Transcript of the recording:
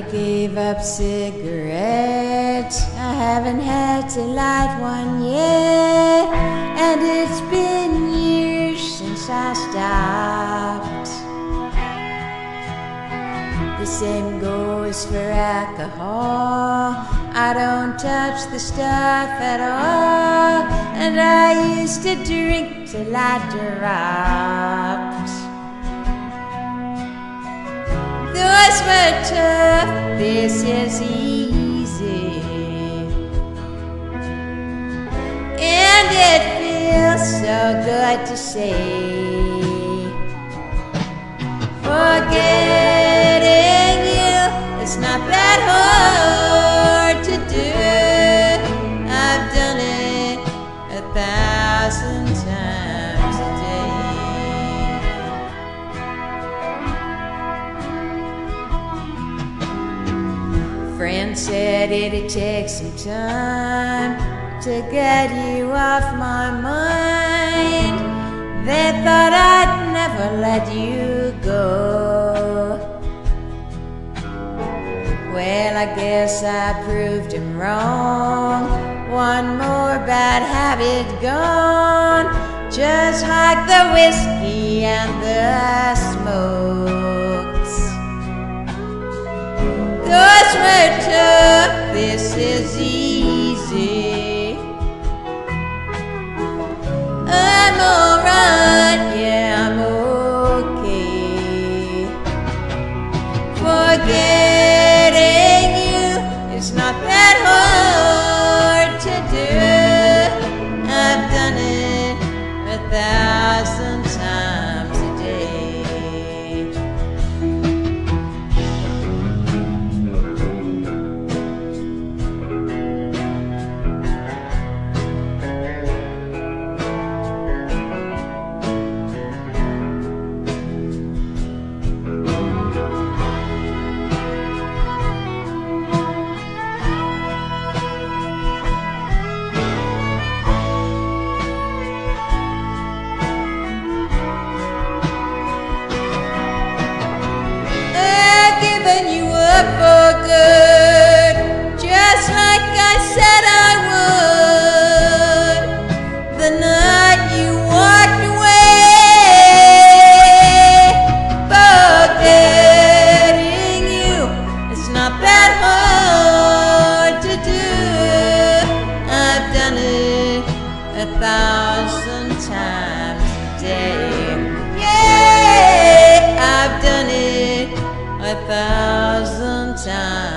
gave up cigarettes. I haven't had to light one yet, and it's been years since I stopped. The same goes for alcohol. I don't touch the stuff at all, and I used to drink till I dropped. Those were tough, this is easy, and it feels so good to say. Forgetting you, it's not that hard to do. I've done it 1,000 times a day. Friend said it'd take some time to get you off my mind. They thought I'd never let you go. Well, I guess I proved him wrong. One more bad habit gone, just like the whiskey and the smokes. Those were tough, this is easy. I'm alright, yeah, I'm okay. Forgetting you is not that hard to do. I've done it 1,000 times a day. For good, just like I said I would. The night you walked away, forgetting you, it's not that hard to do. I've done it 1,000 times a day. Yeah, I've done it 1,000 times.